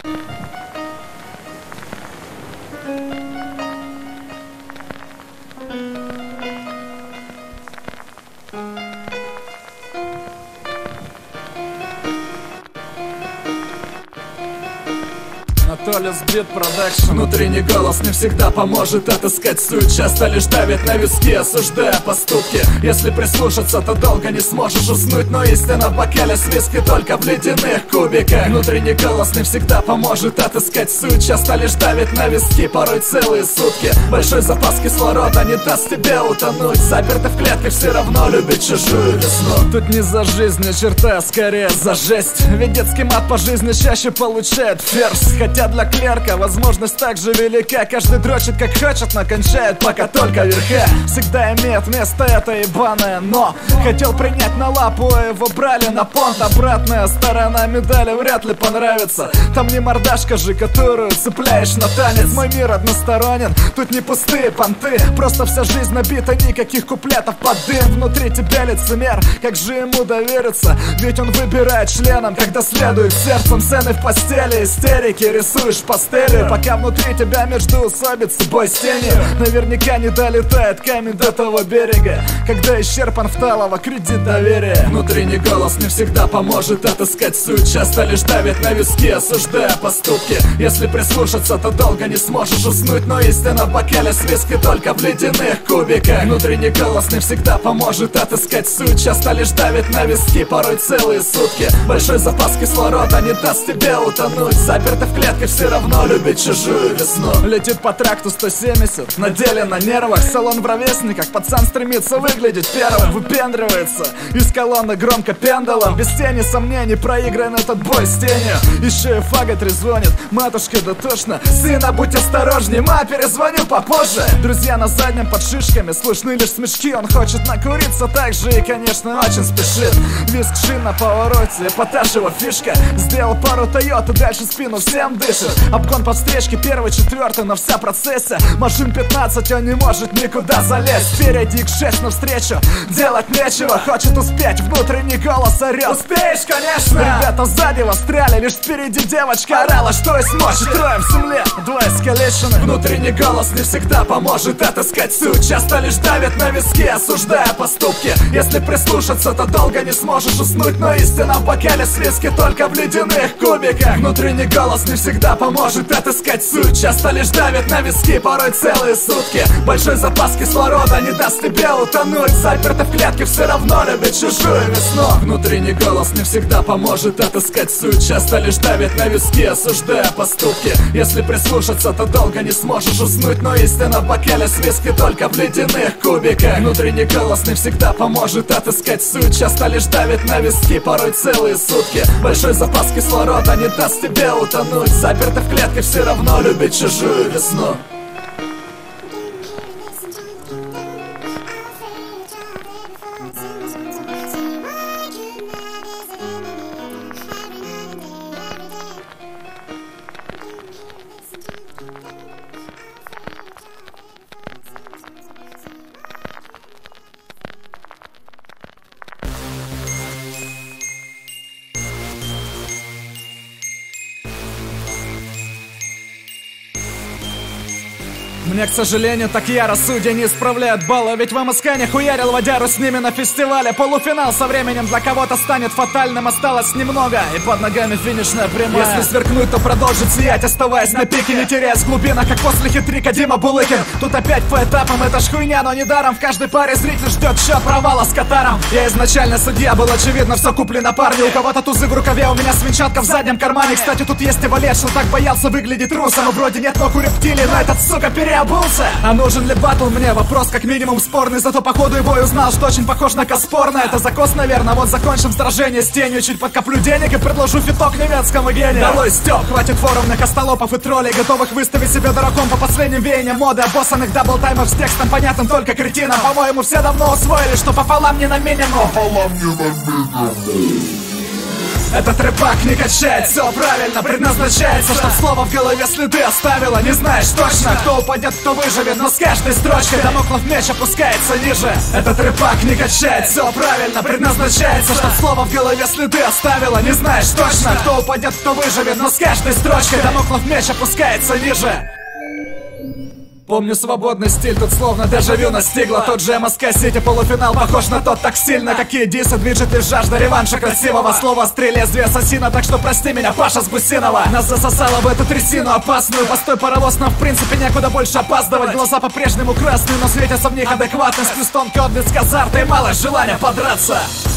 Анатолий Сбит Продакшн. Внутренний голос не всегда поможет отыскать суть, часто лишь давит на виски, осуждая поступки. Если прислушаться, то долго не сможешь уснуть, но истина в бокале с виски только в ледяных кубиках. Внутренний голос не всегда поможет отыскать суть, часто лишь давит на виски, порой целые сутки. Большой запас кислорода не даст тебе утонуть, заперты в клетке все равно любит чужую весну. Тут не за жизнь, а черта, скорее за жесть, ведь детский мат по жизни чаще получает ферзь. Хотя для клерка возможность так же велика, каждый дрочит как хочет, но кончает пока только верха. Всегда имеет место это ебаное но. Хотел принять на лапу, а его брали на понт. Обратная сторона медали вряд ли понравится. Там не мордашка же, которую цепляешь на танец. Мой мир односторонен, тут не пустые понты, просто вся жизнь набита, никаких куплетов под дым. Внутри тебя лицемер, как же ему довериться, ведь он выбирает членом, когда следует сердцем. Сцены в постели, истерики, рисуешь пастелью, пока внутри тебя междоусобицы бой с тенью. Наверняка не долетает камень до того берега, когда исчерпан в талого кредит доверия. Внутренний голос не всегда поможет отыскать суть, часто лишь давит на виски, осуждая поступки. Если прислушаться, то долго не сможешь уснуть, но истина в бокале с виски только в ледяных кубиках. Внутренний голос не всегда поможет отыскать суть, часто лишь давит на виски, порой целые сутки. Большой запас кислорода не даст тебе утонуть, заперты в клетке все равно любит чужую весну. Летит по тракту 170, на деле на нервах, салон в ровесниках, пацан стремится выглядеть первым. Выпендривается из колонны громко пендалом, без тени сомнений проигран этот бой с тенью. Еще и фага трезвонит, матушка да тошно, сына будь осторожней, ма перезвоню попозже. Друзья на заднем под шишками, слышны лишь смешки, он хочет накуриться так же и конечно очень спешит. Виск шин на повороте, эпатаж его фишка, сделал пару Тойот и дальше спину всем дышит. Обгон по встречке, первый, четвертый, но вся процессия. Машин 15, он не может никуда залезть. Впереди X6 навстречу, делать нечего, хочет успеть, внутренний голос орёт: успеешь, конечно! Ребята сзади востряли, лишь впереди девочка орала, что есть мочи. Трое в земле, двое искалечены. Внутренний голос не всегда поможет отыскать суть, часто лишь давит на виски, осуждая поступки. Если прислушаться, то долго не сможешь уснуть, но истина в бокале с виски только в ледяных кубиках. Внутренний голос не всегда поможет отыскать суть, часто лишь давит на виски, порой целые сутки. Большой запас кислорода не даст тебе утонуть, заперты в клетке все равно любит чужую весну. Внутренний голос не всегда поможет отыскать суть, часто лишь давит на виски, осуждая поступки. Если прислушаться, то долго не сможешь уснуть, но истина в бокале с виски только в ледяных кубиках. Внутренний голос не всегда поможет отыскать суть, часто лишь давит на виски, порой целые сутки. Большой запас кислорода не даст тебе утонуть, заперты в клетке все равно любит чужую весну. Мне, к сожалению, так яро судьи не исправляют баллы, ведь в МСК не хуярил водяру с ними на фестивале. Полуфинал со временем для кого-то станет фатальным, осталось немного, и под ногами финишная прямая. Если сверкнуть, то продолжит сиять, оставаясь на пике, не теряясь в глубинах, как после хитрика Дима Булыкин. Тут опять по этапам, это ж хуйня, но недаром в каждой паре зритель ждет счет провала с Катаром. Я изначально судья, был очевидно, все куплено парню. У кого-то тузы в рукаве, у меня свинчатка в заднем кармане. Кстати, тут есть и валет, что так боялся выглядеть трусом. Вроде нет ног у рептилий, но этот сука переобулся. А нужен ли батл мне? Вопрос как минимум спорный, зато походу его и узнал, что очень похож на Каспорна. Это закос, наверное, вот закончим сражение с тенью. Чуть подкоплю денег и предложу фиток немецкому гению. Долой стёб, хватит форумных остолопов и троллей, готовых выставить себя дураком по последним веяниям моды. Обоссанных даблтаймов с текстом понятным только кретинам. По-моему, все давно усвоили, что пополам не на минимум. Этот рэпак не качает, все правильно предназначается, чтоб слово в голове следы оставило. Не знаешь точно, кто упадет, кто выживет, но с каждой строчкой дамоклов меч опускается ниже. Этот рэпак не качает, все правильно предназначается, чтоб слово в голове следы оставило. Не знаешь точно, кто упадет, кто выживет, но с каждой строчкой дамоклов меч опускается ниже. Помню свободный стиль, тут словно дежавю настигла. Тот же МСК-Сити, полуфинал похож на тот так сильно. Какие дисы движет лишь жажда реванша красивого слова. Стрель лезвие ассасина, так что прости меня, Паша с Гусинова. Нас засосало в эту трясину опасную. Постой, паровоз, нам в принципе некуда больше опаздывать. Глаза по-прежнему красные, но светятся в них адекватно. С крестом отблеск азарта и мало желания подраться.